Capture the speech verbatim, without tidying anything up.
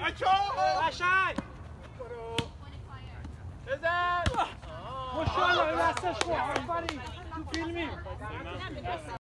بچه ها قشنگ بزن ماشاءالله این دستش خوب آفرین تو فیلمی